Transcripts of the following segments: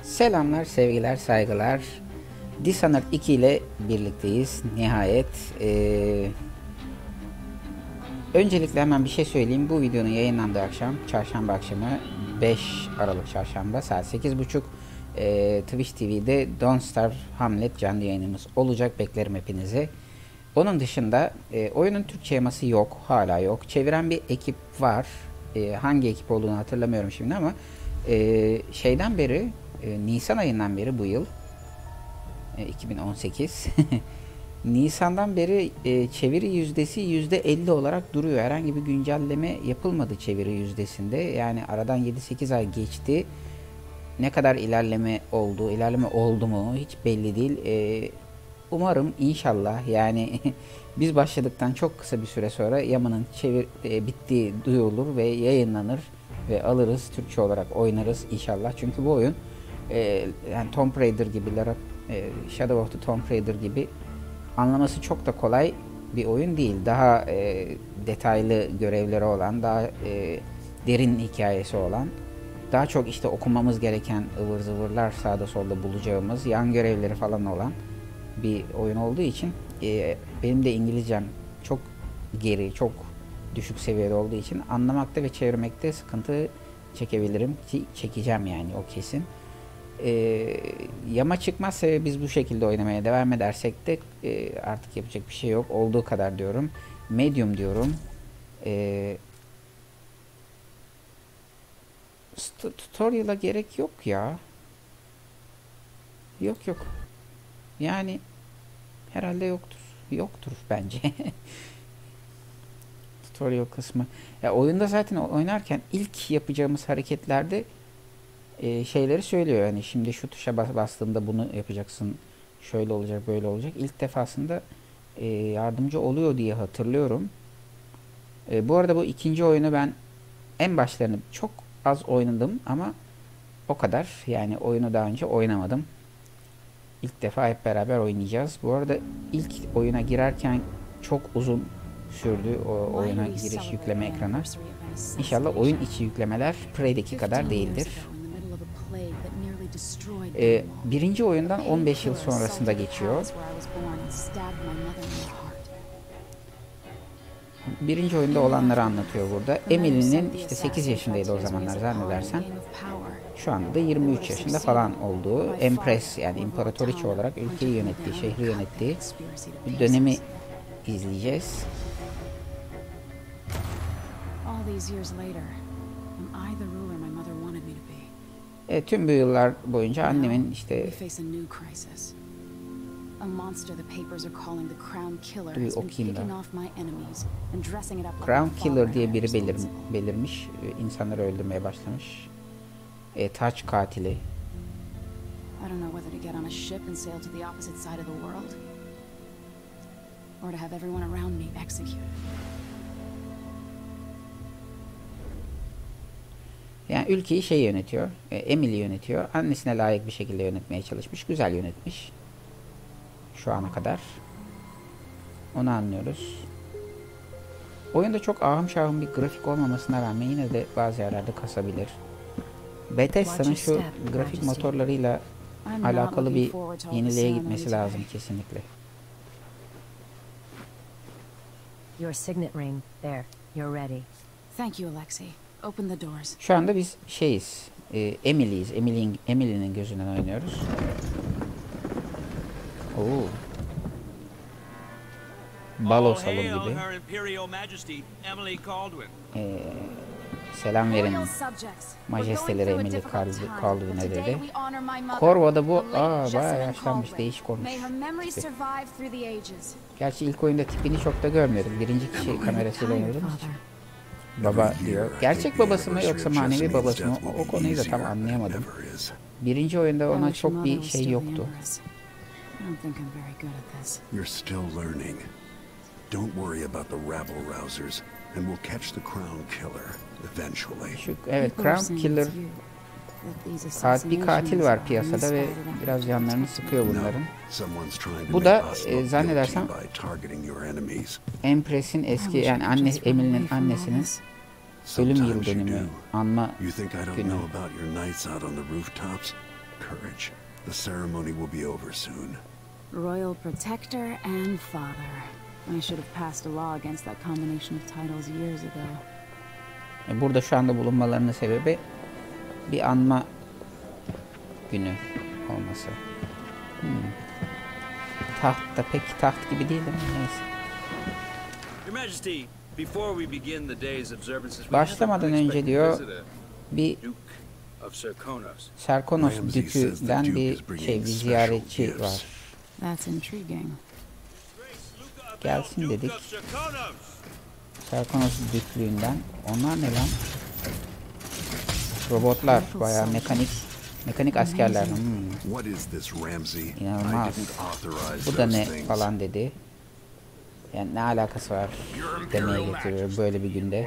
Selamlar, sevgiler, saygılar. Dishonored 2 ile birlikteyiz. Nihayet. Öncelikle hemen bir şey söyleyeyim. Bu videonun yayınlandığı akşam, çarşamba akşamı 5 Aralık çarşamba saat 8.30 Twitch TV'de Don't Starve Hamlet canlı yayınımız olacak. Beklerim hepinizi. Onun dışında oyunun Türkçe yaması yok. Hala yok. Çeviren bir ekip var. Hangi ekip olduğunu hatırlamıyorum şimdi ama şeyden beri Nisan ayından beri bu yıl 2018 Nisan'dan beri çeviri yüzdesi %50 olarak duruyor. Herhangi bir güncelleme yapılmadı çeviri yüzdesinde. Yani aradan 7-8 ay geçti. Ne kadar ilerleme oldu mu hiç belli değil. Umarım inşallah yani biz başladıktan çok kısa bir süre sonra Yaman'ın bittiği duyurulur ve yayınlanır ve alırız, Türkçe olarak oynarız inşallah. Çünkü bu oyun yani Tomb Raider gibi, Shadow of the Tomb Raider gibi anlaması çok da kolay bir oyun değil. Daha detaylı görevleri olan, daha derin hikayesi olan, daha çok işte okumamız gereken ıvır zıvırlar sağda solda bulacağımız, yan görevleri falan olan bir oyun olduğu için benim de İngilizcem çok geri, çok düşük seviyede olduğu için anlamakta ve çevirmekte sıkıntı çekebilirim ki çekeceğim yani, o kesin. Yama çıkmazsa ve biz bu şekilde oynamaya devam edersek de artık yapacak bir şey yok. Olduğu kadar diyorum. Medium diyorum. Tutorial'a gerek yok ya. Yok. Yani herhalde yoktur. Yoktur bence. Tutorial kısmı. Ya oyunda zaten oynarken ilk yapacağımız hareketlerde şeyleri söylüyor. Yani şimdi şu tuşa bastığında bunu yapacaksın. Şöyle olacak, böyle olacak. İlk defasında yardımcı oluyor diye hatırlıyorum. Bu arada bu ikinci oyunu ben en başlarını çok az oynadım ama o kadar. Yani oyunu daha önce oynamadım. İlk defa hep beraber oynayacağız. Bu arada ilk oyuna girerken çok uzun sürdü o oyuna giriş yükleme ekranı. İnşallah oyun içi yüklemeler Prey'deki kadar değildir. Birinci oyundan 15 yıl sonrasında geçiyor. Birinci oyunda olanları anlatıyor burada. Emily'nin işte 8 yaşındaydı o zamanlar zannedersen. Şu anda da 23 yaşında falan olduğu, Empress yani imparatoriçe olarak ülkeyi yönettiği, şehri yönettiği bir dönemi izleyeceğiz. Tüm bu yıllar boyunca annemin işte okuyayım da. Crown Killer diye biri belirmiş. İnsanları öldürmeye başlamış. Taç katili. Yani ülkeyi şey yönetiyor. Emily yönetiyor. Annesine layık bir şekilde yönetmeye çalışmış. Güzel yönetmiş. Şu ana kadar. Onu anlıyoruz. Oyunda çok ahım şahım bir grafik olmamasına rağmen yine de bazı yerlerde kasabilir. Bethesda'nın şu grafik motorlarıyla alakalı bir yeniliğe gitmesi lazım kesinlikle. Your signet ring there. You're ready. Thank you, Alexei. Open the doors. Şu anda biz şeyiz. Emily'yiz. Emily'nin gözünden oynuyoruz. Oo. Balo salonu gibi. Selam verin majesteleri Emily Caldwell'e dedi. Corvo'da bu bayağı yaşlanmış, değişik olmuş. İşte. Gerçi ilk oyunda tipini çok da görmüyordum. Birinci kişi kamerasıyla oynadım. Baba diyor. Gerçek babası mı yoksa manevi babası mı? O konuyu da tam anlayamadım. Birinci oyunda ona çok bir şey yoktu. You're still learning. Don't worry about the rabble rousers and we'll catch the Crown Killer eventually. Evet, Crown Killer bir katil var piyasada ve biraz canlarını sıkıyor bunların. Bu da zannedersem Empress'in eski yani Emily'nin annesinin ölüm yıl dönümü, anma günü. courage. The ceremony will be over soon. Royal Protector and Father. I should have passed a law against that combination of titles years ago. Burada şu anda bulunmalarının sebebi bir anma günü olması. Taht da pek taht gibi değil mi? Neyse. Your Majesty, before we begin the day's observances, Başlamadan önce diyor bir Serkonos Dükü'den bir ziyaretçi var. That's intriguing. Gelsin dedik. Serkonos Düklüğünden. Onlar ne lan? Robotlar, bayağı mekanik askerler. İnanılmaz. Bu da ne falan dedi. Yani ne alakası var demeye getiriyor böyle bir günde.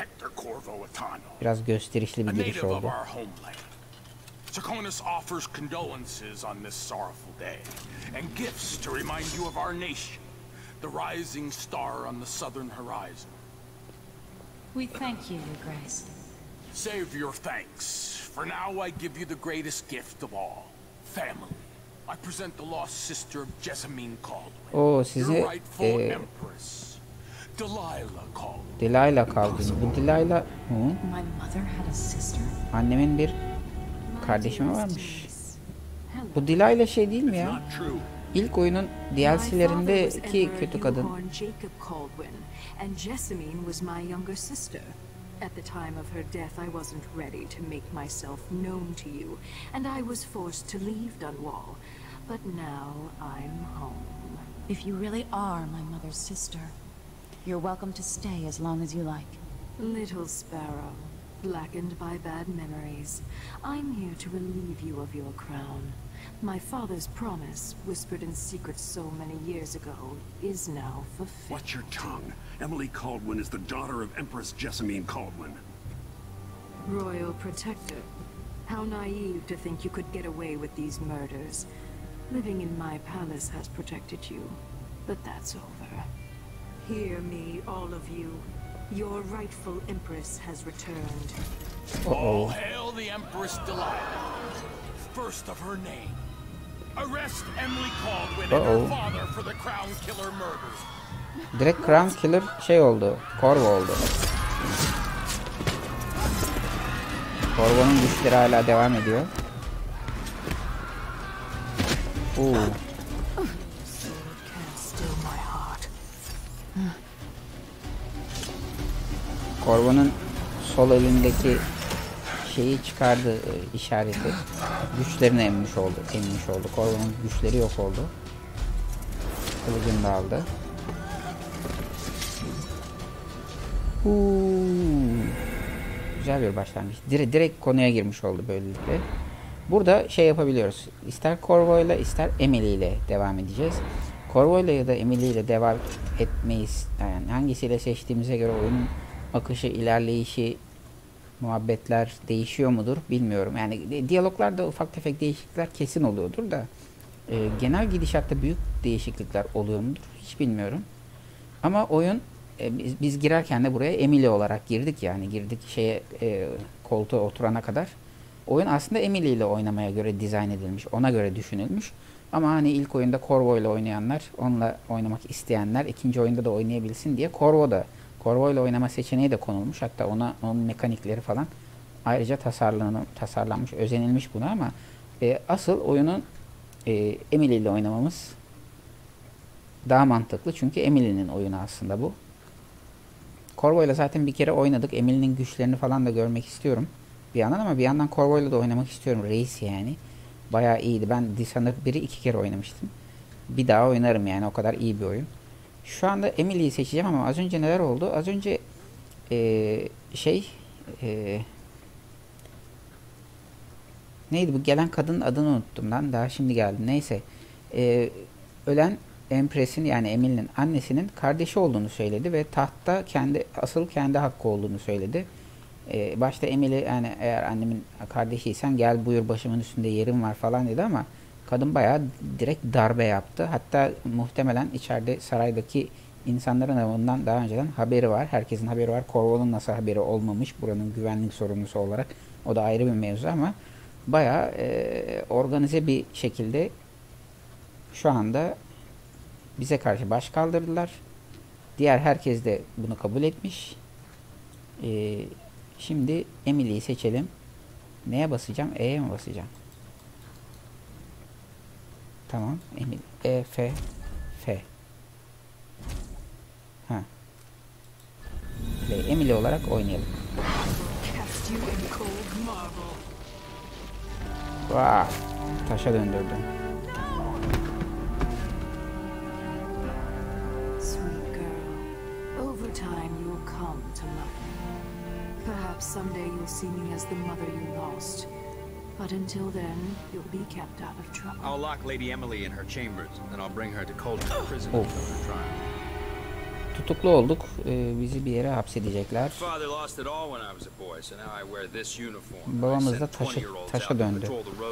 Biraz gösterişli bir giriş oldu. Serkonos offers condolences on this sorrowful day and gifts to remind you of our nation, the rising star on the southern horizon. We thank you, Your Grace. Save your thanks. For now, I give you the greatest gift of all, family. I present the lost sister of Jessamine Caldwin, your rightful empress, Delilah Caldwin. Delilah Caldwin. Bu Delilah... My mother had a sister? Annemin bir kardeşimi varmış. Bu Delilah şey değil mi ya? İlk oyunun DLC'lerindeki kötü kadın. Jacob Caldwin, and Jessamine was my younger sister. At the time of her death, I wasn't ready to make myself known to you, and I was forced to leave Dunwall. But now I'm home. If you really are my mother's sister, you're welcome to stay as long as you like. Little sparrow, blackened by bad memories, I'm here to relieve you of your crown. My father's promise, whispered in secret so many years ago, is now fulfilled. Watch your tongue. Emily Caldwin is the daughter of Empress Jessamine Caldwin. Royal Protector. How naive to think you could get away with these murders. Living in my palace has protected you, but that's over. Hear me, all of you. Your rightful Empress has returned. All hail the Empress Delilah, first of her name. Arrest Emily Caldwin and her father for the Crown Killer murders. Direkt Crown Killer şey oldu. Corvo oldu. Corvo'nun güçleri hala devam ediyor. Corvo'nun sol elindeki şeyi çıkardı, işareti. Güçlerini emmiş oldu. Corvo'nun güçleri yok oldu. Kılıcını da aldı. Güzel bir başlangıç. Direkt konuya girmiş oldu böylelikle. Burada şey yapabiliyoruz. İster Corvo ile ister Emily ile devam edeceğiz. Corvo ile ya da Emily ile devam etmeyiz. Yani hangisiyle seçtiğimize göre oyunun akışı, ilerleyişi, muhabbetler değişiyor mudur bilmiyorum. Yani diyaloglarda ufak tefek değişiklikler kesin oluyordur da genel gidişatta büyük değişiklikler oluyor mudur hiç bilmiyorum. Ama oyun biz girerken de buraya Emily olarak girdik, yani girdik koltuğa oturana kadar. Oyun aslında Emily ile oynamaya göre dizayn edilmiş, ona göre düşünülmüş. Ama hani ilk oyunda Corvo ile oynayanlar, onunla oynamak isteyenler ikinci oyunda da oynayabilsin diye Corvo ile oynama seçeneği de konulmuş. Hatta onun mekanikleri falan ayrıca tasarlanmış, özenilmiş buna, ama asıl oyunun Emily ile oynamamız daha mantıklı. Çünkü Emily'nin oyunu aslında bu. Corvo ile zaten bir kere oynadık. Emily'nin güçlerini falan da görmek istiyorum bir yandan, ama bir yandan Corvo ile de oynamak istiyorum. Reis yani. Bayağı iyiydi. Ben Dishonored 1'i 2 kere oynamıştım. Bir daha oynarım yani, o kadar iyi bir oyun. Şu anda Emily'yi seçeceğim ama az önce neler oldu? Az önce neydi bu gelen kadının adını unuttum lan. Daha şimdi geldi. Neyse. Ölen Empress'in, yani Emily'nin annesinin kardeşi olduğunu söyledi ve tahtta kendi hakkı olduğunu söyledi. Başta Emily, yani eğer annemin kardeşiysen gel buyur, başımın üstünde yerim var falan dedi, ama kadın bayağı direkt darbe yaptı. Hatta muhtemelen içeride saraydaki insanların da bundan daha önceden haberi var. Herkesin haberi var. Corvo'nun nasıl haberi olmamış buranın güvenlik sorumlusu olarak. O da ayrı bir mevzu, ama bayağı organize bir şekilde şu anda bize karşı baş kaldırdılar. Diğer herkes de bunu kabul etmiş. Şimdi Emily'yi seçelim. Neye basacağım? E'ye mi basacağım? Tamam. Emily. E, F. F. Ha. Emily olarak oynayalım. Vaa. Taşa döndürdüm. Sweet girl, over time you'll come to love me. Perhaps someday you'll see me as the mother you lost. But until then, you'll be kept out of trouble. I'll lock Lady Emily in her chambers, and then I'll bring her to Cauldron Prison until her trial. Tutuklu olduk. Bizi bir yere hapsedecekler. Babamız da taşa döndü.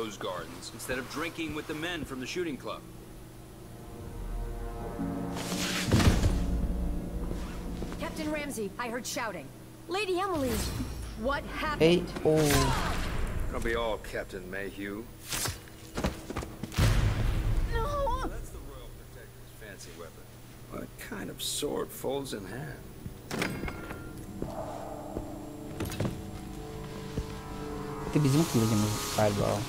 Captain Ramsey, I heard shouting. Lady Emily, what happened? Hey, oh. It'll be all Captain Mayhew. No! That's the Royal Protector's fancy weapon. What kind of sword folds in hand? Bir de bizim kılıcımız galiba o.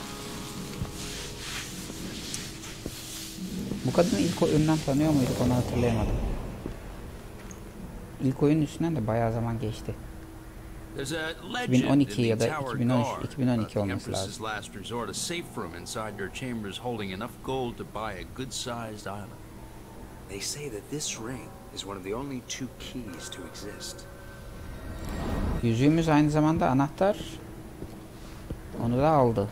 Bu kadını ilk oyundan tanıyor muyduk onu hatırlayamadım. İlk oyunun üstünden de bayağı zaman geçti. 2012 ya da 2012 olması lazım. They say that this ring is one of the only two keys to exist. Yüzüğümüz aynı zamanda anahtar. Onu da aldı.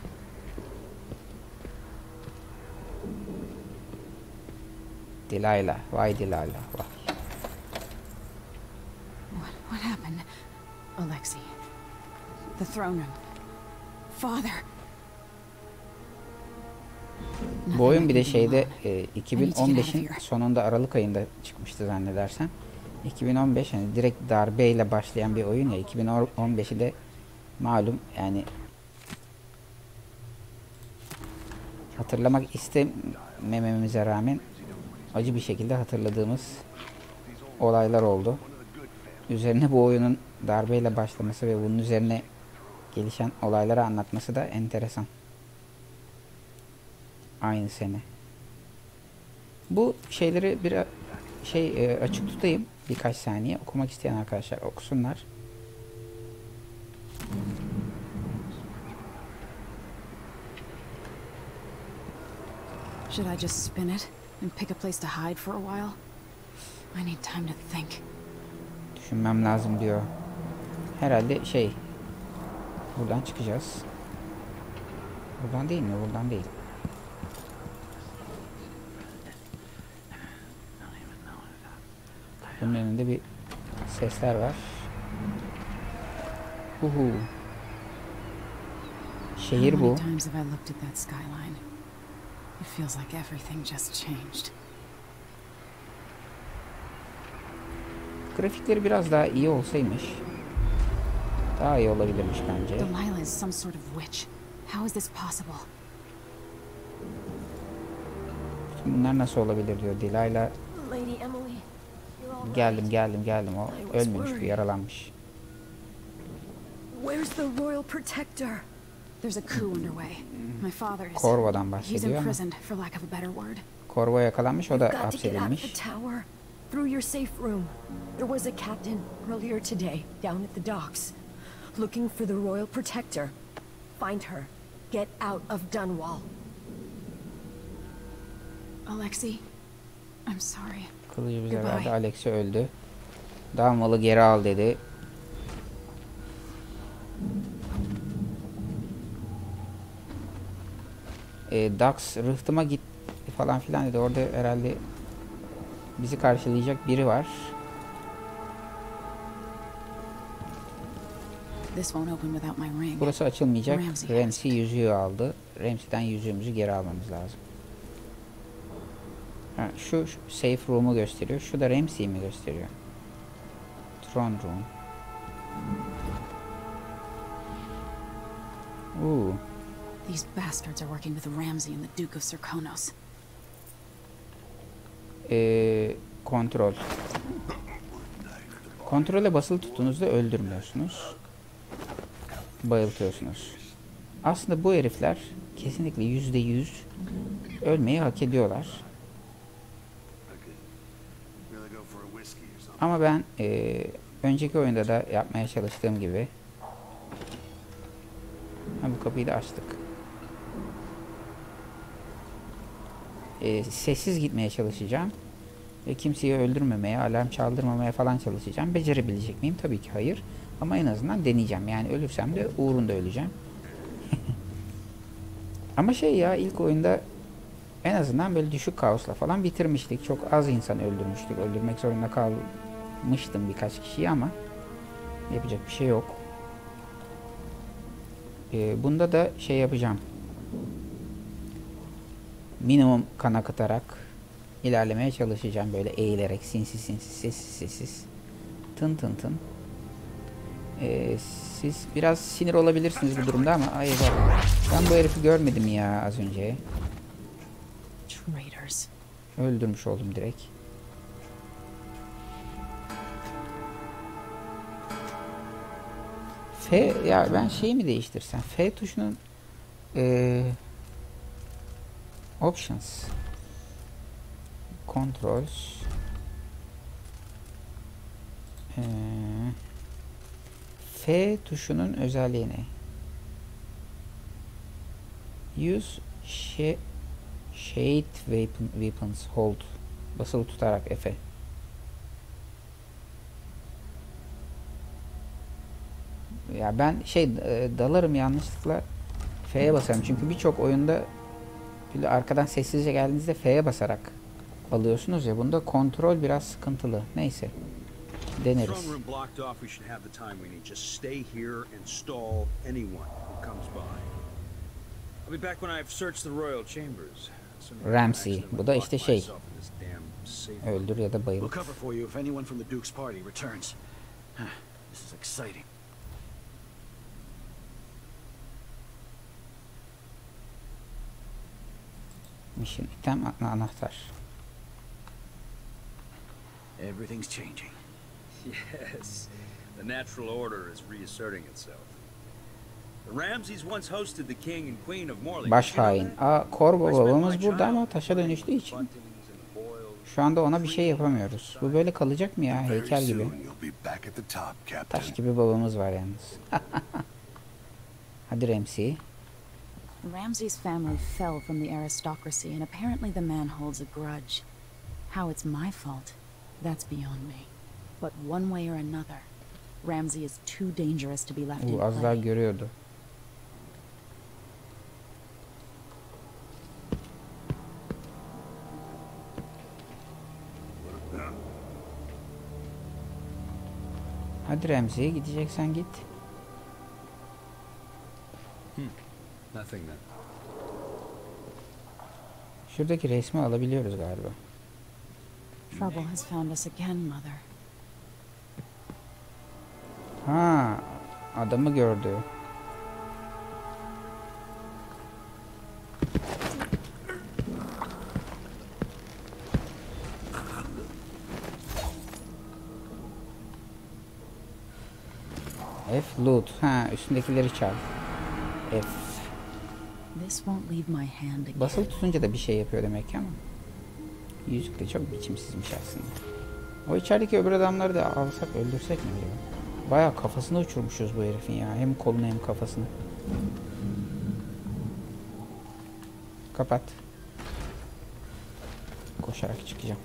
Delilah, vay Delilah, vay. What happened? Alexei. The throne room. Father. Bu oyun bir de şeyde 2015'in sonunda Aralık ayında çıkmıştı zannedersem. 2015 hani direkt darbeyle başlayan bir oyun ya. 2015'i de malum yani hatırlamak istemememize rağmen acı bir şekilde hatırladığımız olaylar oldu. Üzerine bu oyunun darbeyle başlaması ve bunun üzerine gelişen olayları anlatması da enteresan. Aynı sene. Bu şeyleri bir açık tutayım birkaç saniye. Okumak isteyen arkadaşlar okusunlar. Should I just spin it and pick a place to hide for a while? I need time to think. Düşünmem lazım diyor. Herhalde buradan çıkacağız. Buradan değil mi? Buradan değil. Bunun önünde bir sesler var. Şehir bu. Grafikleri biraz daha iyi olsaymış daha iyi olabilirmiş bence. Delilah is some sort of witch. How is this possible? Bunlar nasıl olabilir diyor Delilah. Lady Emily. Geldim. O ölmemiş, bir yaralanmış. Where's the Royal Protector? There's a coup underway. My father is. Corvo'dan He's bahsediyor ama. imprisoned for lack of a better word. Corvo yakalanmış, o da hapsedilmiş. Through your safe room. There was a captain earlier today down at the docks, looking for the Royal Protector. Find her. Get out of Dunwall. Alexei, I'm sorry. Kılıcı bize verdi. Alexei öldü. Dunwall'ı geri al dedi. Dax rıhtıma git falan filan dedi. Orada herhalde bizi karşılayacak biri var. Burası açılmayacak. Ramsey yüzüğü aldı. Ramsey'den yüzüğümüzü geri almamız lazım. Ha, şu safe room'u gösteriyor. Şu da Ramsey'i mi gösteriyor? Throne room. These bastards are working with Ramsay and the Duke of Serkonos. Kontrol. Kontrole basılı tuttuğunuzda öldürmüyorsunuz. Bayıltıyorsunuz. Aslında bu herifler kesinlikle %100 ölmeyi hak ediyorlar. Ama ben önceki oyunda da yapmaya çalıştığım gibi bu kapıyı da açtık. Sessiz gitmeye çalışacağım. Ve kimseyi öldürmemeye, alarm çaldırmamaya falan çalışacağım. Becerebilecek miyim? Tabii ki hayır. Ama en azından deneyeceğim. Yani ölürsem de uğrunda öleceğim. Ama ya ilk oyunda en azından böyle düşük kaosla falan bitirmiştik. Çok az insan öldürmüştük. Öldürmek zorunda kalmıştım birkaç kişiyi ama yapacak bir şey yok. Bunda da yapacağım. Minimum kan akıtarak ilerlemeye çalışacağım. Böyle eğilerek sinsi sinsi, sessiz sessiz. Tın tın tın. Siz biraz sinir olabilirsiniz bu durumda ama ay bak. Ben bu herifi görmedim ya az önce. Traitors. Öldürmüş oldum direkt. F ya ben mi değiştirsem? F tuşunun Options, Controls, F tuşunun özelliği ne? Use Shade Weapons Hold. Basılı tutarak F'e. Ya ben dalarım yanlışlıkla F'ye basarım. Çünkü birçok oyunda böyle arkadan sessizce geldiğinizde F'ye basarak alıyorsunuz ya. Bunda kontrol biraz sıkıntılı. Neyse. Deneriz. Ramsay. Bu da işte öldür ya da bayıl. Mission item anahtar. Everything's changing. Yes, the natural order is reasserting itself. The Ramsays once hosted the king and queen of Morley. Baş hain. Korvo babamız burada ama taşa dönüştüğü için şu anda ona bir şey yapamıyoruz. Bu böyle kalacak mı ya? Heykel gibi. Taş gibi babamız var yalnız. Hadi Ramsay. Ramsay's family fell from the aristocracy, and apparently the man holds a grudge. How it's my fault, that's beyond me. But one way or another, Ramsay is too dangerous to be left in Az daha play. görüyordu. Hadi Ramsay'e gideceksen git. Nothing then. Şuradaki resmi alabiliyoruz galiba. Trouble has found us again, Mother. Ha, adamı gördü. F loot. Ha, üstündekileri çal. F. This won't leave my hand again. Basılı tutunca da bir şey yapıyor demek ki ama. Yüzük de çok biçimsizmiş aslında. O içerideki öbür adamları da alsak öldürsek mi diyor. Bayağı kafasını uçurmuşuz bu herifin ya. Hem kolunu hem kafasını. Kapat. Koşarak çıkacağım.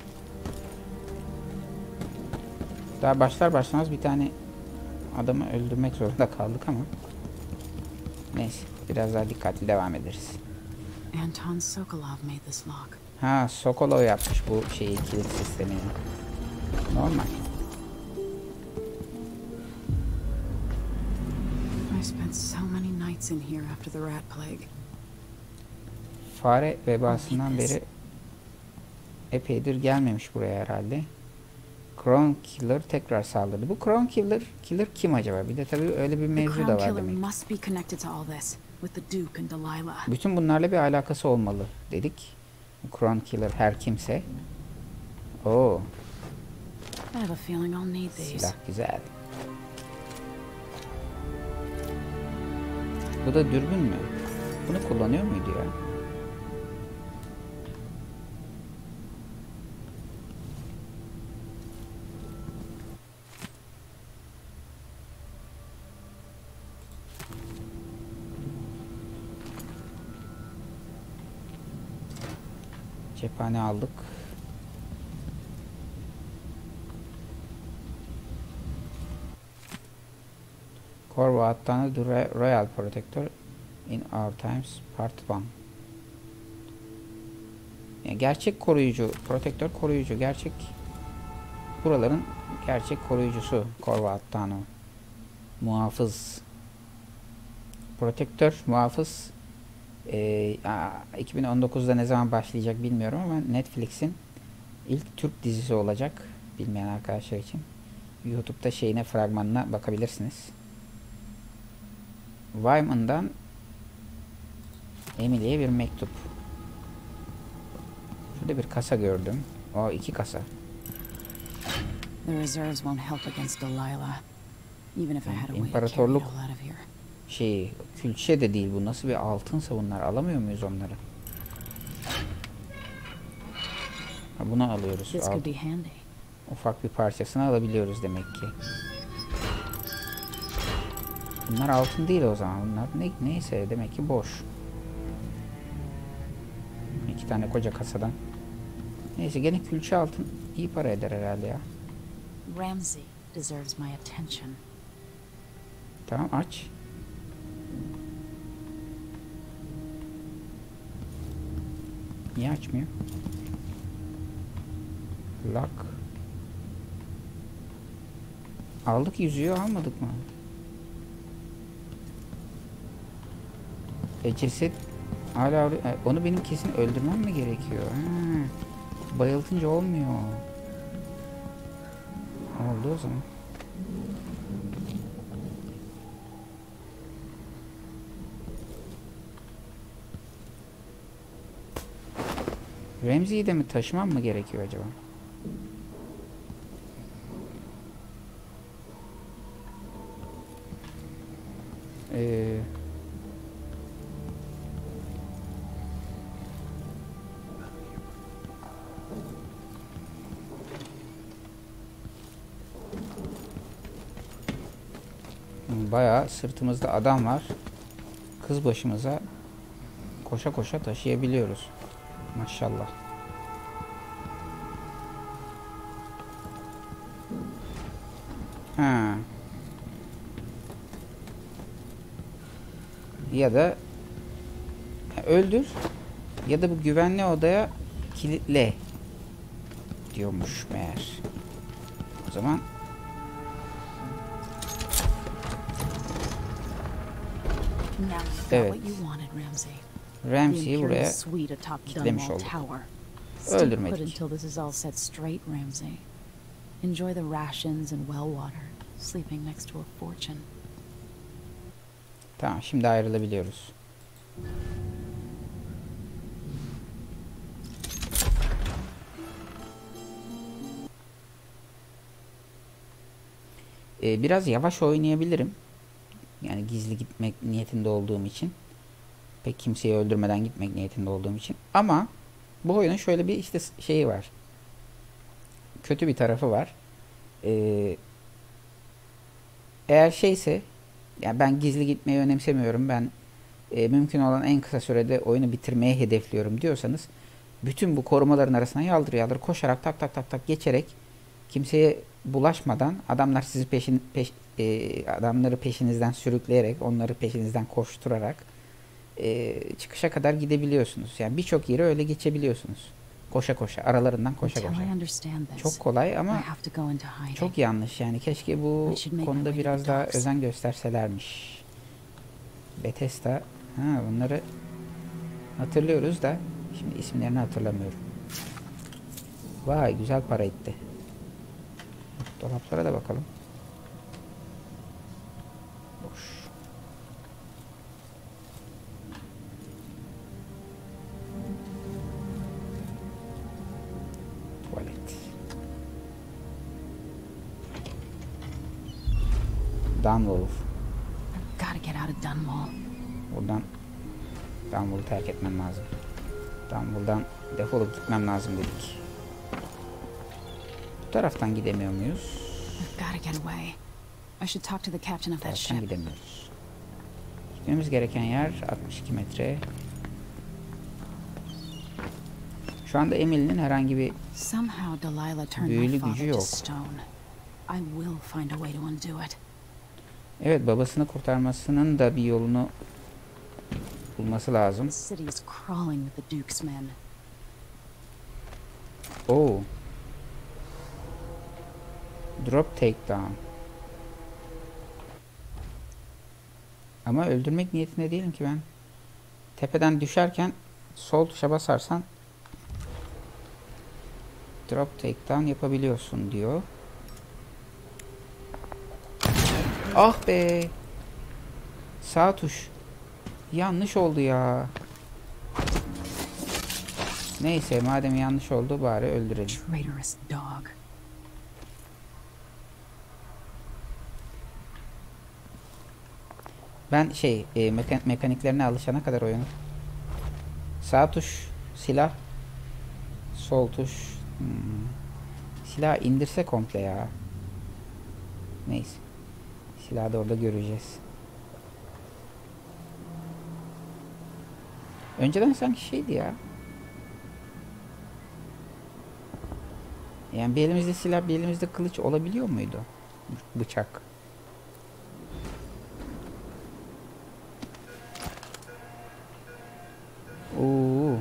Daha başlar başlamaz bir tane adamı öldürmek zorunda kaldık ama. Neyse. Biraz daha dikkatli devam ederiz. Anton Sokolov made this lock. Ha, Sokolov yapmış bu kilit sistemini. Normal. I spent so many nights in here after the rat plague. Fare vebasından beri epeydir gelmemiş buraya herhalde. Crown Killer tekrar saldırdı. Bu Crown Killer kim acaba? Bir de tabii öyle bir mevzu da var demek. Must be connected to all this. with the Duke and Delilah. Bütün bunlarla bir alakası olmalı dedik. Crown Killer her kimse. Oo. I have a feeling I'll need these. Silah güzel. Bu da dürbün mü? Bunu kullanıyor muydu ya? Cephane aldık. Corvo Attano the Royal Protector in Our Times Part 1. Yani gerçek koruyucu, protektör koruyucu, gerçek buraların gerçek koruyucusu Corvo Attano. Muhafız. Protektör, muhafız. 2019'da ne zaman başlayacak bilmiyorum ama Netflix'in ilk Türk dizisi olacak. Bilmeyen arkadaşlar için. YouTube'da şeyine, fragmanına bakabilirsiniz. Wyman'dan Emily'ye bir mektup. Şurada bir kasa gördüm. O 2 kasa. The reserves won't help against Delilah. Even if I had a way to carry it İmparatorluk all out of here. şey, külçe de değil bu. Nasıl bir altınsa bunlar. Alamıyor muyuz onları? Ha, bunu alıyoruz. This could be handy. Ufak bir parçasını alabiliyoruz demek ki. Bunlar altın değil o zaman. Bunlar neyse demek ki boş. 2 tane koca kasadan. Neyse gene külçe altın iyi para eder herhalde ya. Ramsey deserves my attention. Tamam, aç. Niye açmıyor? Lock. Aldık yüzüğü, almadık mı? Ceset hala onu benim kesin öldürmem mi gerekiyor? Bayıltınca olmuyor. Oldu o zaman. Ramsey'i de mi taşımam mı gerekiyor acaba? Bayağı sırtımızda adam var. Kız başımıza koşa koşa taşıyabiliyoruz. Maşallah. Ha. Ya da öldür ya da bu güvenli odaya kilitle diyormuş meğer. O zaman evet. Ramsey'i buraya kilitlemiş olduk. Öldürmedik. Enjoy the rations and well water, sleeping next to a fortune. Tamam, şimdi ayrılabiliyoruz. Biraz yavaş oynayabilirim. Yani gizli gitmek niyetinde olduğum için. Pek kimseyi öldürmeden gitmek niyetinde olduğum için. Ama bu oyunun şöyle bir işte şeyi var. Kötü bir tarafı var. Eğer şeyse, yani ben gizli gitmeyi önemsemiyorum. Ben mümkün olan en kısa sürede oyunu bitirmeyi hedefliyorum diyorsanız, bütün bu korumaların arasına yaldır yaldır koşarak tak tak tak tak geçerek, kimseye bulaşmadan, adamlar sizi adamları peşinizden sürükleyerek, onları peşinizden koşturarak çıkışa kadar gidebiliyorsunuz. Yani birçok yeri öyle geçebiliyorsunuz. Koşa koşa, aralarından koşa koşa. Çok kolay ama çok yanlış. Yani keşke bu konuda biraz daha özen gösterselermiş. Bethesda, bunları hatırlıyoruz da şimdi isimlerini hatırlamıyorum. Vay, güzel para etti. Dolaplara da bakalım. Boş. Dunwall. Gotta get out of Dunwall. Buradan Dunwall'u terk etmem lazım. Dunwall'dan defolup gitmem lazım dedik. Bu taraftan gidemiyor muyuz? Gotta get away. I should talk to the captain of that ship. Gidemiyoruz. Gitmemiz gereken yer 62 metre. Şu anda Emily'nin herhangi bir büyülü gücü yok. Evet, babasını kurtarmasının da bir yolunu bulması lazım. Oh. Drop takedown. Ama öldürmek niyetinde değilim ki ben. Tepeden düşerken sol tuşa basarsan drop takedown yapabiliyorsun diyor. Ah be. Sağ tuş. Yanlış oldu ya. Neyse, madem yanlış oldu bari öldürelim. Ben mekaniklerine alışana kadar oyunu. Sağ tuş silah, sol tuş silah indirse komple ya. Neyse. Silahı da orada göreceğiz. Önceden sanki şeydi ya. Yani bir elimizde silah, bir elimizde kılıç olabiliyor muydu? Bıçak. Oo.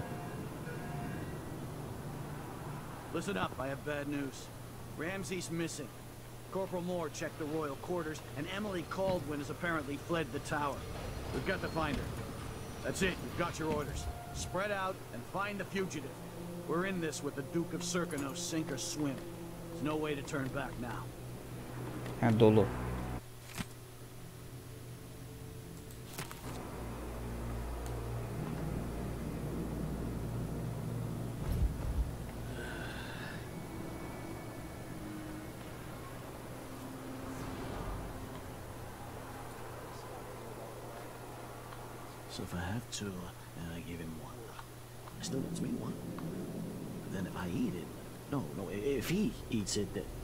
Listen up, I have bad news. Ramsey's missing. Corporal Moore checked the royal quarters, and Emily Caldwin has apparently fled the tower. We've got to find her. That's it, you've got your orders. Spread out and find the fugitive. We're in this with the Duke of Serkino, sink or swim. There's no way to turn back now. Dolu. So if I have two, and I give him one, it still gives me one. But then if I eat it, no, if he eats it, then...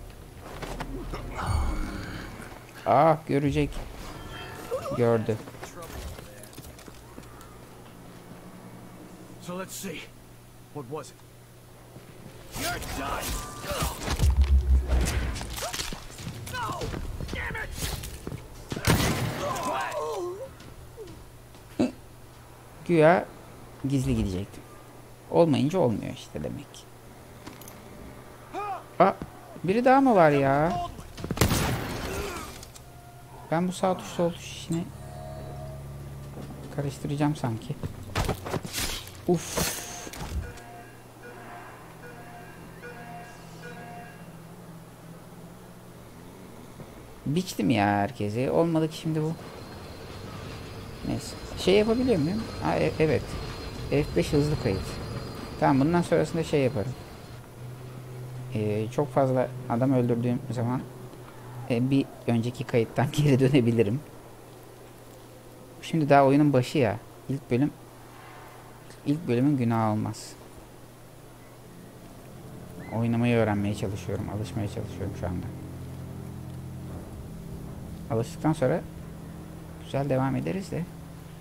Görecek. Gördü. So let's see. What was it? You're done. No! Damn it! Güya gizli gidecektim. Olmayınca olmuyor işte demek. Biri daha mı var ya? Ben bu sağ tuş sol tuş işini karıştıracağım sanki. Uf. Biçtim ya herkesi. Olmadı ki şimdi bu. Neyse. Şey yapabiliyor muyum? Evet. F5 hızlı kayıt. Tamam, bundan sonrasında şey yaparım. Çok fazla adam öldürdüğüm zaman bir önceki kayıttan geri dönebilirim. Şimdi daha oyunun başı ya. İlk bölümün günahı olmaz. Oynamayı öğrenmeye çalışıyorum. Alışmaya çalışıyorum şu anda. Alıştıktan sonra güzel devam ederiz de.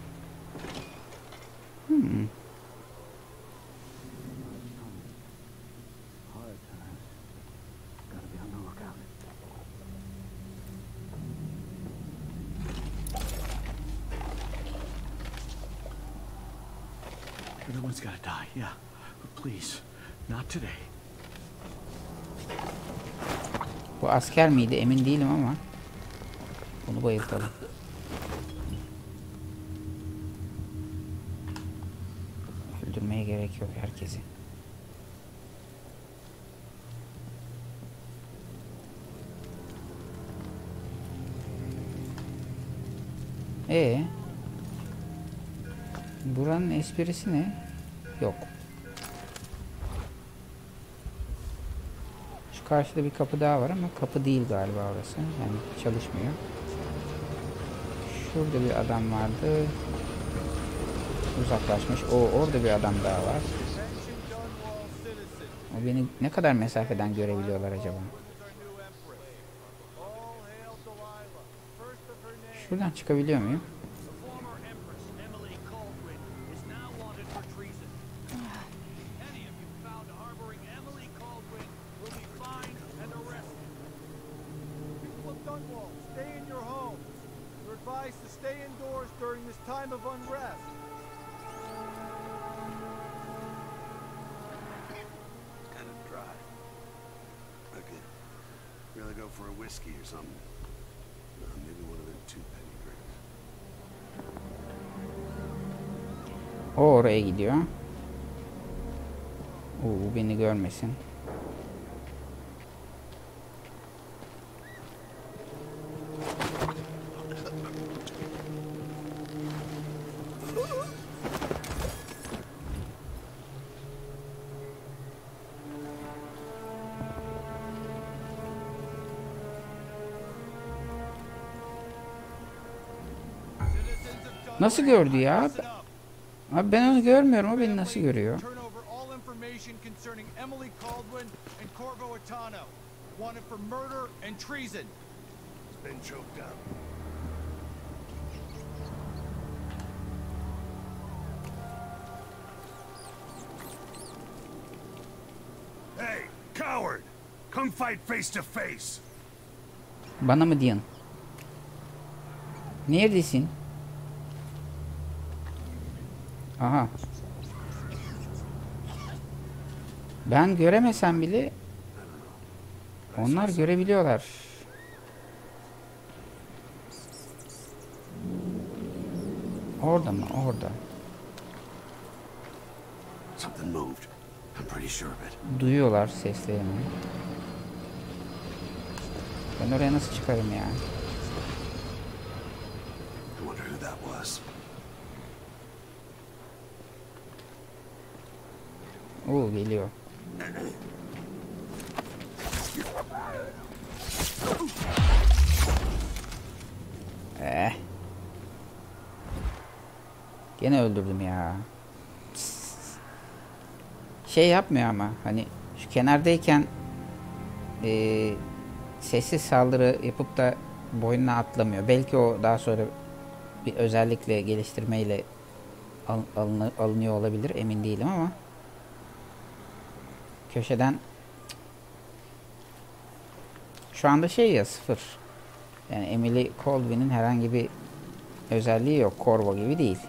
Everyone's gotta die, yeah. But please, not today. Bu asker miydi emin değilim ama bunu bayıltalım. Öldürmeye gerek yok herkesi. Buranın esprisi ne? Yok. Şu karşıda bir kapı daha var ama kapı değil galiba orası. Yani çalışmıyor. Şurada bir adam vardı. Uzaklaşmış. Orada bir adam daha var. O beni ne kadar mesafeden görebiliyorlar acaba? Şuradan çıkabiliyor muyum? For a whiskey or something. Maybe one of them two-penny drinks. O oraya gidiyor. Bu beni görmesin. Nasıl gördü ya? Abi ben onu görmüyorum. O beni nasıl görüyor? Hey, coward! Come fight face to face. Bana mı diyorsun? Neredesin? Aha. Ben göremesem bile onlar görebiliyorlar. Orada mı? Orada. Duyuyorlar seslerimi. Ben oraya nasıl çıkarım ya? Oo, geliyor. Gene öldürdüm ya. Şey yapmıyor ama hani şu kenardayken sessiz saldırı yapıp da boynuna atlamıyor. Belki o daha sonra bir özellikle geliştirmeyle alınıyor olabilir, emin değilim ama köşeden şu anda şey ya, 0. Yani Emily Colvin'in herhangi bir özelliği yok. Corvo gibi değil.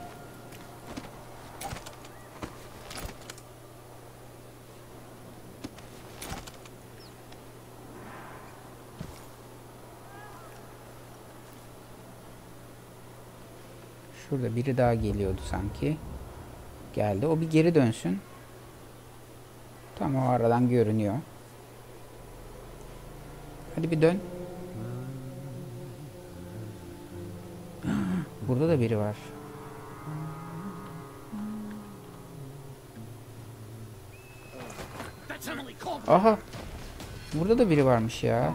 Şurada biri daha geliyordu sanki. Geldi. O bir geri dönsün. Tam o aradan görünüyor. Hadi bir dön. Burada da biri var. Aha. Burada da biri varmış ya.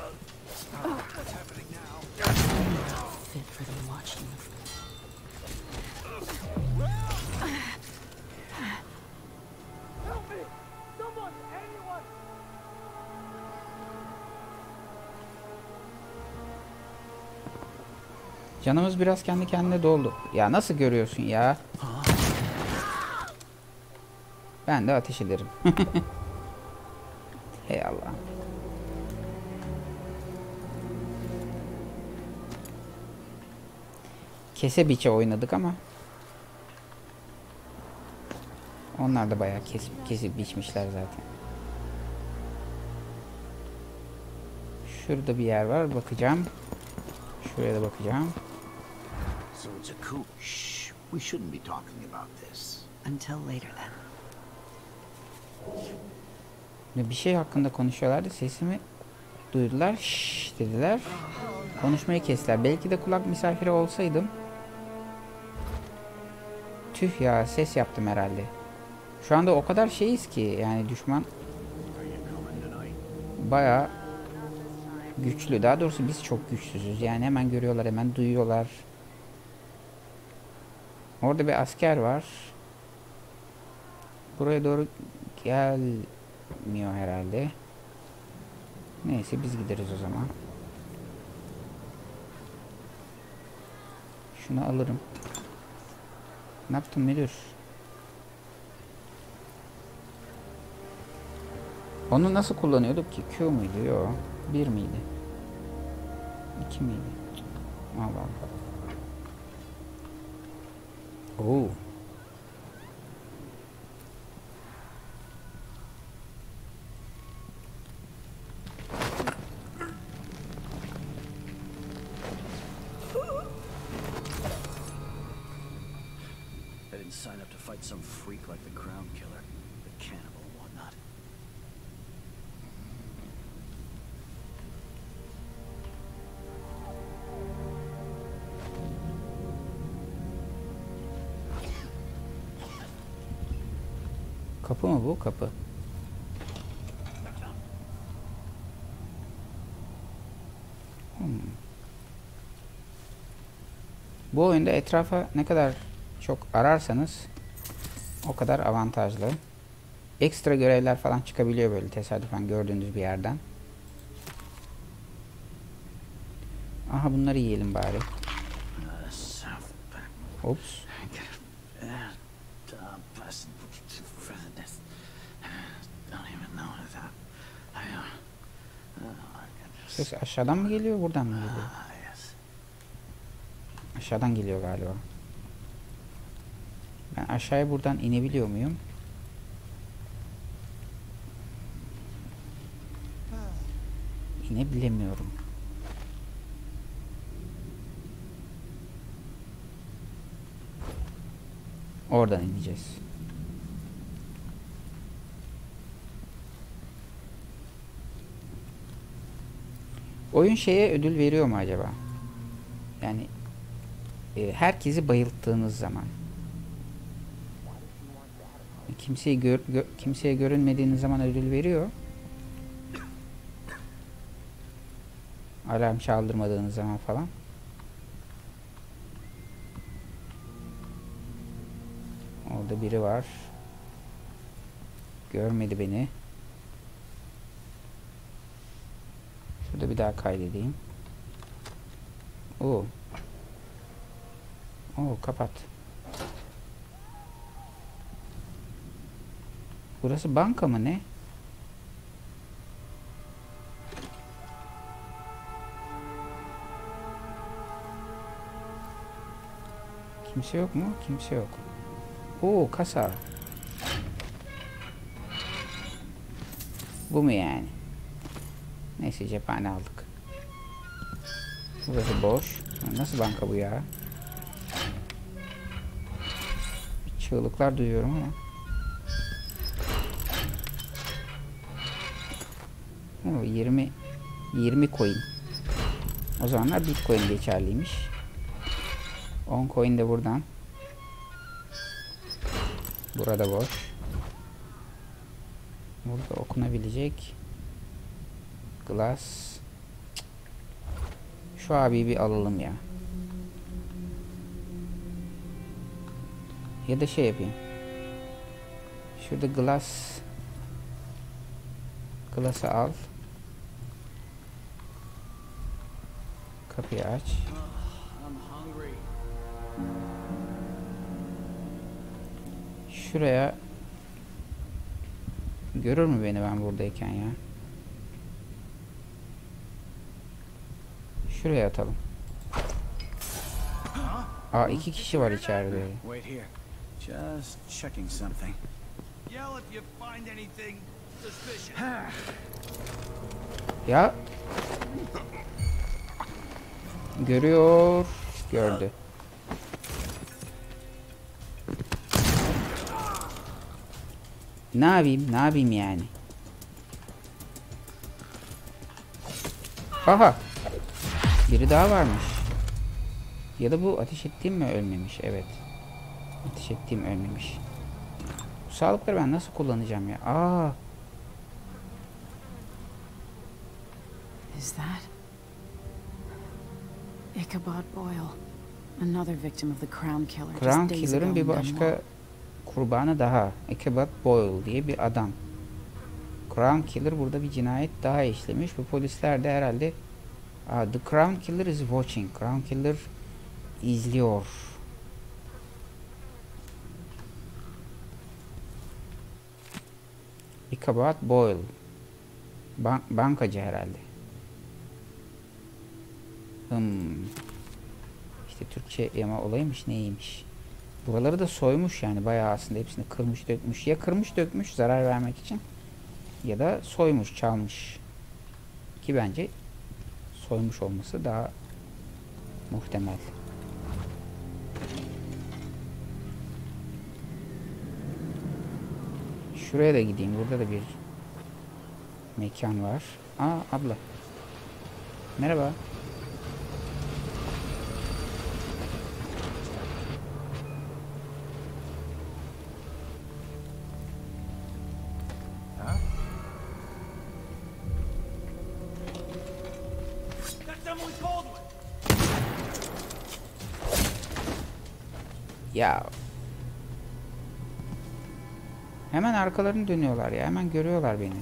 Canımız biraz kendi kendine doldu. Ya nasıl görüyorsun ya? Ben de ateş ederim. Hey Allah. Kese biçe oynadık ama onlar da bayağı kesip biçmişler zaten. Şurada bir yer var, bakacağım. Şuraya da bakacağım. So it's a coup. Shh. We shouldn't be talking about this. Until later then. Bir şey hakkında konuşuyorlardı. Sesimi duydular. Şşş dediler. Konuşmayı kestiler. Belki de kulak misafiri olsaydım. Tüh ya, ses yaptım herhalde. Şu anda o kadar şeyiz ki yani düşman bayağı güçlü. Daha doğrusu biz çok güçsüzüz. Yani hemen görüyorlar, hemen duyuyorlar. Orada bir asker var. Buraya doğru gelmiyor herhalde. Neyse biz gideriz o zaman. Şunu alırım. Ne yaptın müdür? Onu nasıl kullanıyorduk ki? Q muydu? Yok. 1 miydi? 2 miydi? Allah Allah. Oo. I didn't sign up to fight some freak like the Crown Killer, the cannibal and whatnot. Kapı mı bu? Kapı. Bu oyunda etrafa ne kadar çok ararsanız o kadar avantajlı. Ekstra görevler falan çıkabiliyor böyle tesadüfen gördüğünüz bir yerden. Aha bunları yiyelim bari. Ops. Ses aşağıdan mı geliyor, buradan mı geliyor? Aşağıdan geliyor galiba. Ben aşağıya buradan inebiliyor muyum? İnebilemiyorum. Oradan ineceğiz. Oyun şeye ödül veriyor mu acaba? Yani herkesi bayılttığınız zaman. Kimseye görünmediğiniz zaman ödül veriyor. Alarm çaldırmadığınız zaman falan. Orada biri var. Görmedi beni. Şurada bir daha kaydedeyim. Oo. Oo, kapat. Burası banka mı ne? Kimse yok mu? Kimse yok. Oo, kasa. Bu mu yani? Neyse cephane aldık. Burası boş. Nasıl banka bu ya? Çığlıklar duyuyorum ama. O 20 coin. O zamanlar Bitcoin geçerliymiş. 10 coin de buradan. Burada boş. Burada okunabilecek. Glass. Şu abiyi bir alalım ya. Ya da şey yapayım. Şurada Glass'ı al. Kapıyı aç. Şuraya görür mü beni ben buradayken ya? Şuraya atalım. Aa, 2 kişi var içeride. Just checking something. Yell if you find anything suspicious. Ya. Görüyor. Gördü. Ne yapayım? Ne yapayım yani? Aha. Biri daha varmış. Ya da bu ateş ettiğim mi ölmemiş? Evet. Ateş ettiğim ölmemiş. Bu sağlıkları ben nasıl kullanacağım ya? Aa. Is that Ichabod Boyle? Another victim of the Crown Killer. Crown Killer'ın bir başka kurbanı daha. Ichabod Boyle diye bir adam. Crown Killer burada bir cinayet daha işlemiş. Bu polisler de herhalde The Crown Killer is watching. Crown Killer izliyor. Ichabod Boyle. Bankacı herhalde. İşte Türkçe yama olaymış neymiş. Buraları da soymuş yani bayağı aslında hepsini kırmış dökmüş. Ya kırmış dökmüş zarar vermek için ya da soymuş çalmış. Ki bence soymuş olması daha muhtemel. Şuraya da gideyim. Burada da bir mekan var. Aa abla. Merhaba. Ya. Hemen arkalarını dönüyorlar ya. Hemen görüyorlar beni.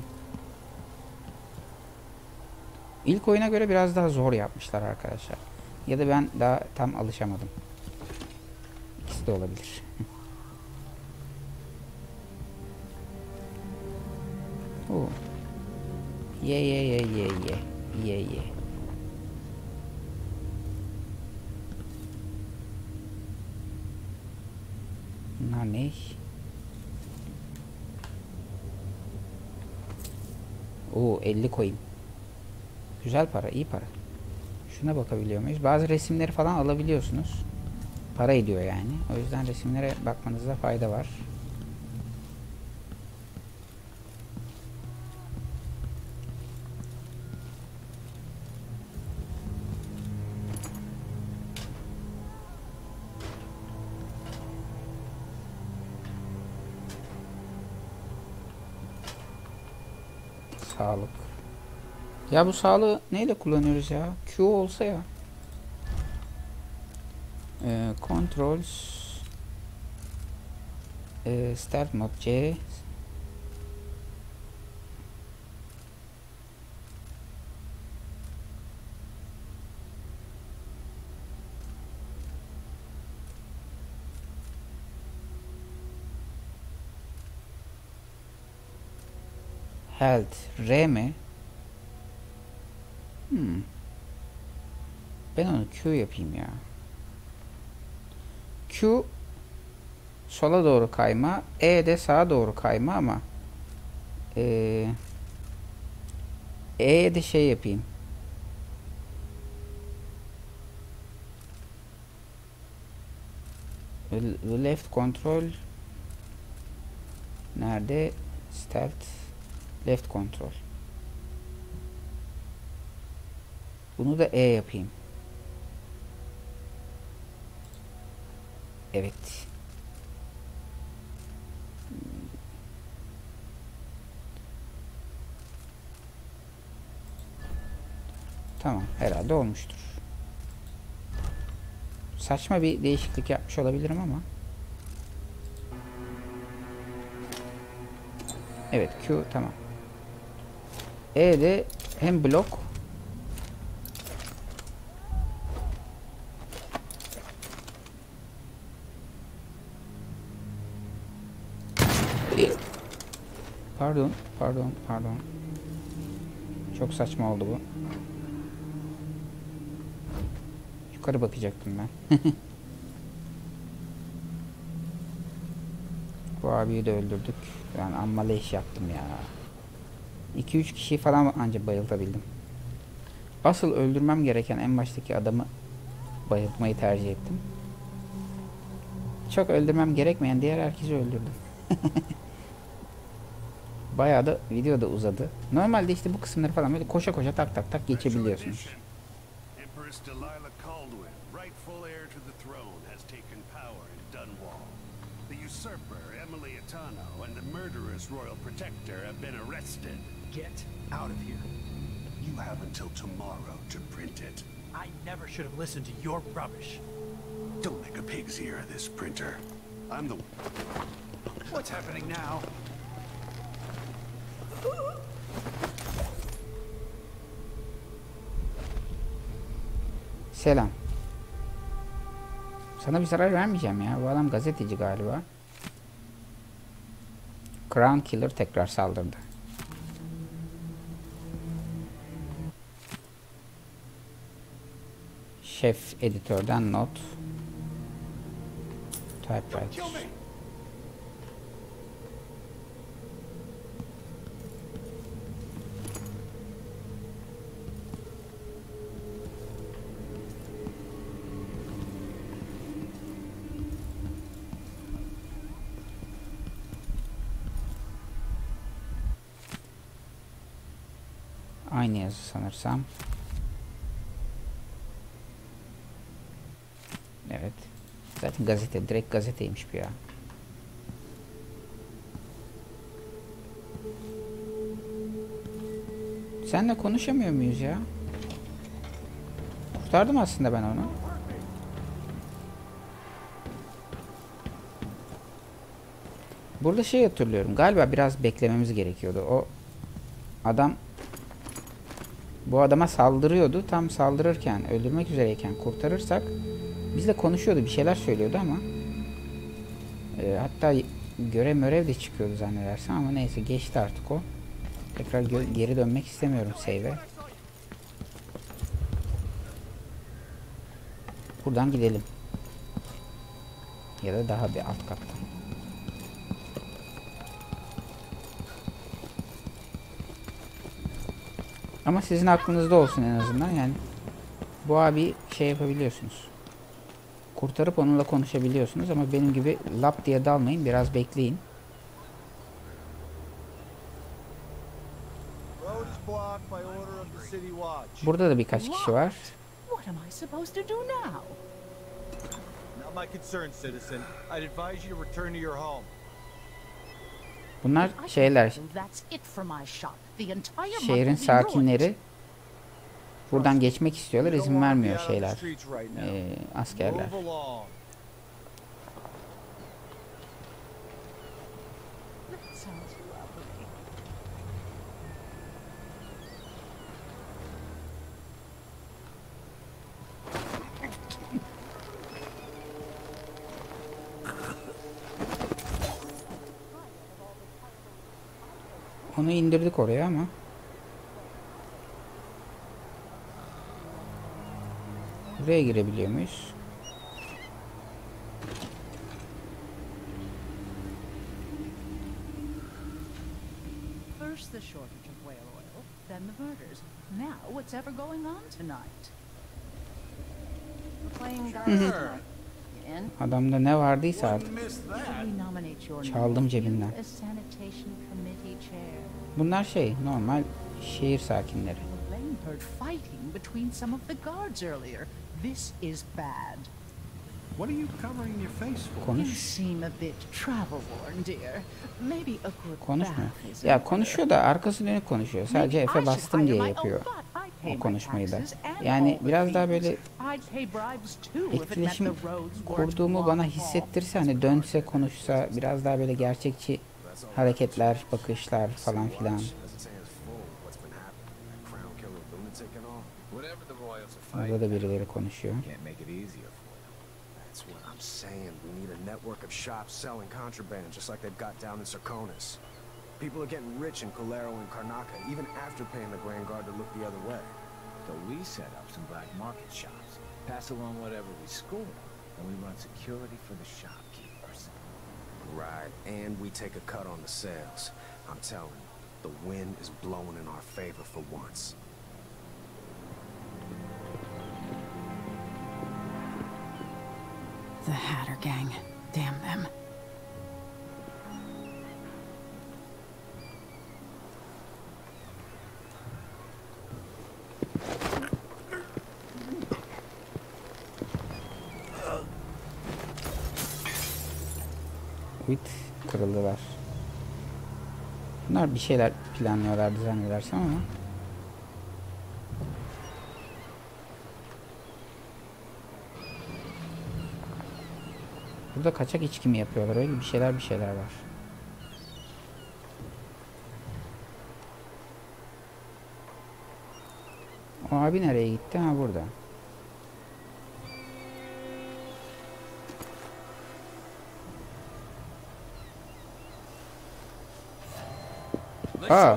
İlk oyuna göre biraz daha zor yapmışlar arkadaşlar. Ya da ben daha tam alışamadım. İkisi de olabilir. Oo. Ye. Bunlar ne? Oo 50 koyayım. Güzel para, iyi para. Şuna bakabiliyor muyuz? Bazı resimleri falan alabiliyorsunuz. Para ediyor yani. O yüzden resimlere bakmanızda fayda var. Sağlık. Ya bu sağlığı neyle kullanıyoruz ya? Q olsa ya. Controls. Start mode C. Health. R mi? Ben onu Q yapayım ya. Q sola doğru kayma. E de sağa doğru kayma ama E'ye de şey yapayım. Left control nerede? Start left control. Bunu da E yapayım. Evet. Tamam, herhalde olmuştur. Saçma bir değişiklik yapmış olabilirim ama. Evet, Q tamam. E de hem blok Pardon. Çok saçma oldu bu. Yukarı bakacaktım ben. Bu abiyi de öldürdük. Yani amma leş yaptım ya. 2-3 kişiyi falan ancak bayıltabildim. Asıl öldürmem gereken en baştaki adamı bayıltmayı tercih ettim. Çok öldürmem gerekmeyen diğer herkesi öldürdüm. Bayağı da video da uzadı. Normalde işte bu kısımları falan böyle koşa koşa tak tak tak geçebiliyorsunuz. Get out of here. You have until tomorrow to print it. I never should have listened to your rubbish. Don't make a pig's ear of this, Printer. I'm the... What's happening now? Selam. Sana bir zarar vermeyeceğim ya. Bu adam gazeteci galiba. Crown Killer tekrar saldırdı. Şef editörden not. Typewriter. Aynı yazı sanırsam. Evet. Zaten gazete. Direkt gazeteymiş bu ya. Seninle konuşamıyor muyuz ya? Kurtardım aslında ben onu. Burada şey hatırlıyorum. Galiba biraz beklememiz gerekiyordu. O adam bu adama saldırıyordu. Tam saldırırken, öldürmek üzereyken kurtarırsak bizle konuşuyordu. Bir şeyler söylüyordu ama hatta görev de çıkıyordu zannedersem ama neyse geçti artık o. Tekrar geri dönmek istemiyorum save'e. Buradan gidelim. Ya da daha bir alt kattan. Ama sizin aklınızda olsun en azından yani. Bu abi şey yapabiliyorsunuz. Kurtarıp onunla konuşabiliyorsunuz ama benim gibi lap diye dalmayın. Biraz bekleyin. Burada da birkaç kişi var. Bunlar şeyler. Şehrin sakinleri. Buradan geçmek istiyorlar. İzin vermiyor şeyler. Askerler. Onu indirdik oraya ama buraya girebiliyor muyuz? First the shortage of whale oil, then the murders. Now what's ever going on tonight? We're playing guys. Adamda ne vardıysa artık çaldım cebinden. Bunlar şey normal şehir sakinleri. Konuş. Konuşmuyor. Ya konuşuyor da arkası dönük konuşuyor. Sadece F'e bastım diye yapıyor o konuşmayı da. Yani biraz daha böyle etkileşim kurduğumu bana hissettirse, hani dönse konuşsa, biraz daha böyle gerçekçi hareketler, bakışlar falan filan. Orada da birileri konuşuyor. People are getting rich in Colero and Karnaca, even after paying the Grand Guard to look the other way. So we set up some black market shops, pass along whatever we score, and we run security for the shopkeepers. Right, and we take a cut on the sales. I'm telling you, the wind is blowing in our favor for once. The Hatter Gang. Damn them. Bit kırıldılar. Bunlar bir şeyler planlıyorlardı zannedersem ama. Burada kaçak içki mi yapıyorlar? Öyle bir şeyler var. O abi nereye gitti? Ha, burada. Aa.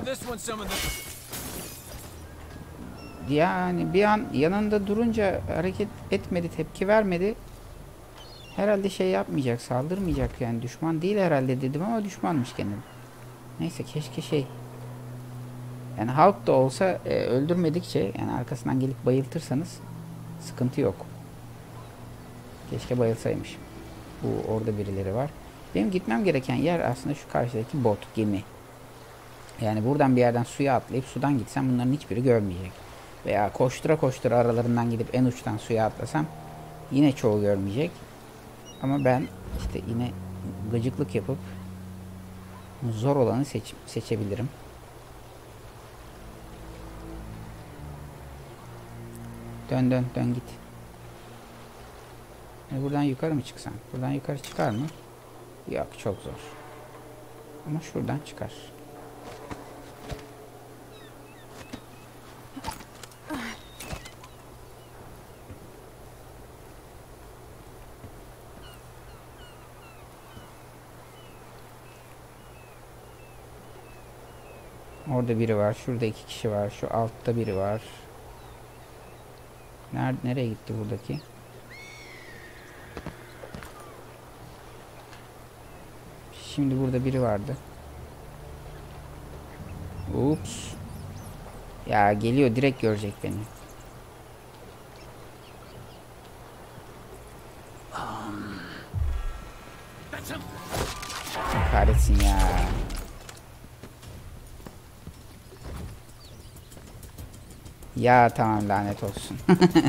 Yani bir an yanında durunca hareket etmedi, tepki vermedi. Herhalde şey yapmayacak, saldırmayacak yani. Düşman değil herhalde dedim ama düşmanmış gene. Neyse, keşke şey. Yani halk da olsa öldürmedikçe, yani arkasından gelip bayıltırsanız sıkıntı yok. Keşke bayılsaymış. Bu orada birileri var. Benim gitmem gereken yer aslında şu karşıdaki bot, gemi. Yani buradan bir yerden suya atlayıp sudan gitsem bunların hiçbiri görmeyecek. Veya koştura koştura aralarından gidip en uçtan suya atlasam yine çoğu görmeyecek. Ama ben işte yine gıcıklık yapıp zor olanı seçebilirim. Dön git. Buradan yukarı mı çıksam? Buradan yukarı çıkar mı? Yok, çok zor. Ama şuradan çıkar. Orada biri var. Şurada 2 kişi var. Şu altta biri var. Nereye gitti buradaki? Şimdi burada biri vardı. Ups. Ya geliyor, direkt görecek beni. Kahretsin ya. Ya tamam, lanet olsun.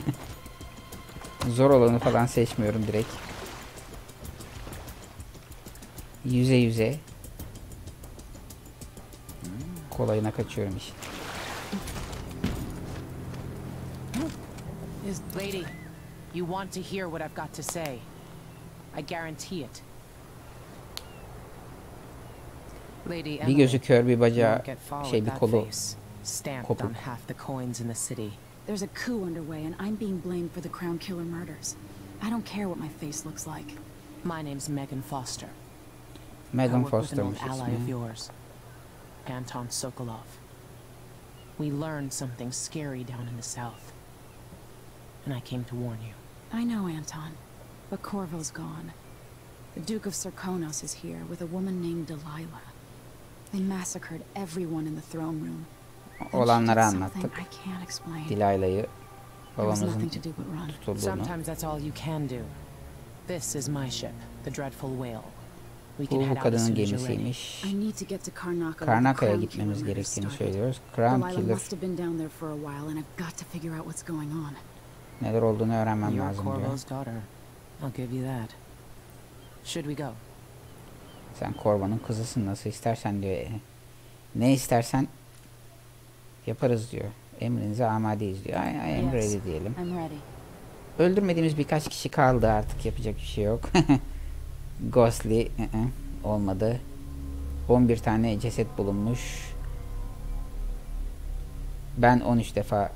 Zor olanı falan seçmiyorum direkt. Yüze. Kolayına kaçıyorum işte. Lady, you want to hear what I've got to say. I guarantee it. Bir gözü kör, bir bacağı, bir kolu stamped on half the coins in the city. There's a coup underway and I'm being blamed for the Crown Killer murders. I don't care what my face looks like. My name's Megan Foster. Megan Foster, an old ally of yours, Anton Sokolov. We learned something scary down in the south, and I came to warn you. I know, Anton, but Corvo's gone. The Duke of Sarkonos is here with a woman named Delilah. They massacred everyone in the throne room. Olanları anlattık. Delilah'yı, babamızın tutulduğunu. Sometimes that's all you can do. This is my ship, the Dreadful Whale. Bu kadının gemisiymiş. Karnaka'ya gitmemiz gerektiğini söylüyoruz. Crown Killer. Neler olduğunu öğrenmem lazım diyor. Sen Corvo'nun kızısın, nasıl istersen diyor. Ne istersen yaparız diyor. Emrinize amadeyiz diyor. I am ready diyelim. Öldürmediğimiz birkaç kişi kaldı, artık yapacak bir şey yok. Ghostly olmadı. 11 tane ceset bulunmuş. Ben 13 defa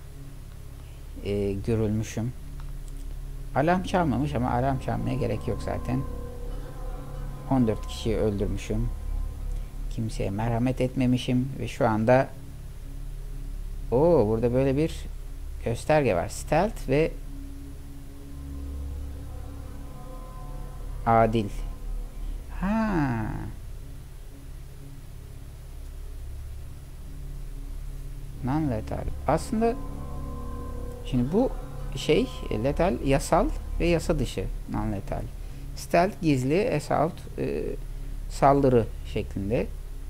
görülmüşüm. Alarm çalmamış ama alarm çalmaya gerek yok zaten. 14 kişiyi öldürmüşüm. Kimseye merhamet etmemişim ve şu anda burada böyle bir gösterge var. Stealth ve adil. Non-lethal. Aslında şimdi bu lethal, yasal ve yasa dışı non-lethal. Stealth gizli, assault saldırı şeklinde.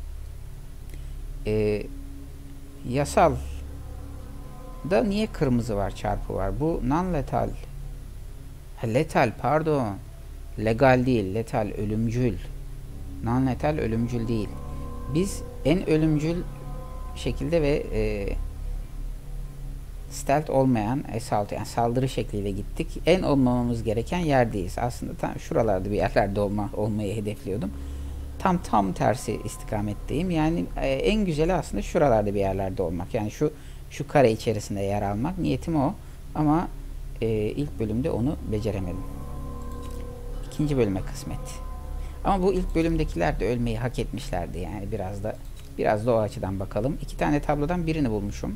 Yasal da niye kırmızı var, çarpı var? Bu non-lethal. Lethal, pardon. Legal değil, lethal ölümcül. Non-lethal ölümcül değil. Biz en ölümcül şekilde ve stealth olmayan assault, yani saldırı şekliyle gittik. En olmamamız gereken yerdeyiz. Aslında tam şuralarda bir yerlerde olmayı hedefliyordum. Tam tersi istikametteyim. Yani en güzeli aslında şuralarda bir yerlerde olmak. Yani şu kare içerisinde yer almak. Niyetim o. Ama ilk bölümde onu beceremedim. İkinci bölüme kısmet. Ama bu ilk bölümdekiler de ölmeyi hak etmişlerdi. Yani biraz da o açıdan bakalım. 2 tane tablodan birini bulmuşum.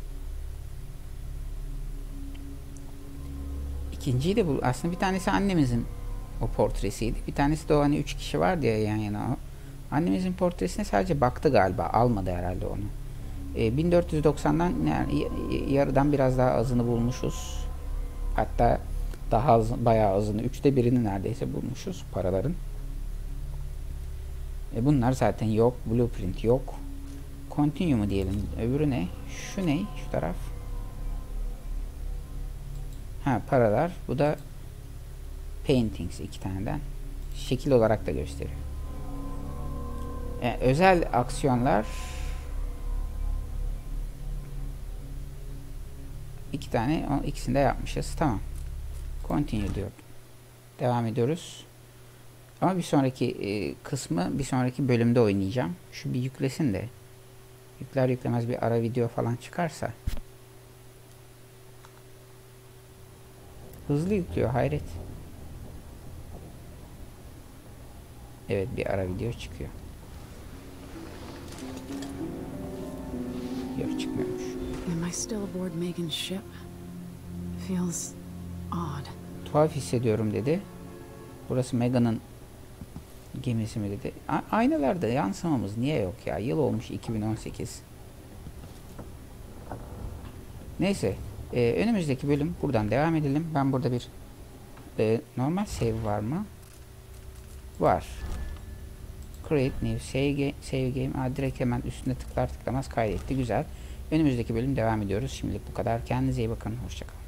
İkinciyi de aslında bir tanesi annemizin o portresiydi. Bir tanesi de o hani 3 kişi vardı ya yan yana o. Annemizin portresine sadece baktı galiba. Almadı herhalde onu. 1490'dan yani yarıdan biraz daha azını bulmuşuz. Hatta daha az, bayağı azını. 1/3'ünü neredeyse bulmuşuz paraların. Bunlar zaten yok. Blueprint yok. Continue mu diyelim. Öbürü ne? Şu ne? Şu taraf. Ha, paralar. Bu da paintings 2 taneden. Şekil olarak da gösteriyor. Özel aksiyonlar 2 tane. İkisini de yapmışız. Tamam. Continue diyor. Devam ediyoruz. Ama bir sonraki kısmı bir sonraki bölümde oynayacağım. Şu bir yüklesin de. Yükler yüklemez bir ara video falan çıkarsa. Hızlı yüklüyor, hayret. Evet, bir ara video çıkıyor. Yok, çıkmıyormuş. Am I still aboard Megan's ship? Feels odd. Tuhaf hissediyorum dedi. Burası Megan'ın gemisi mi dedi. Aynalarda yansımamız niye yok ya? Yıl olmuş 2018. Neyse. Önümüzdeki bölüm buradan devam edelim. Ben burada bir normal save var mı? Var. Create new save game. Direkt hemen üstüne tıklar tıklamaz kaydetti. Güzel. Önümüzdeki bölüm devam ediyoruz. Şimdilik bu kadar. Kendinize iyi bakın. Hoşçakalın.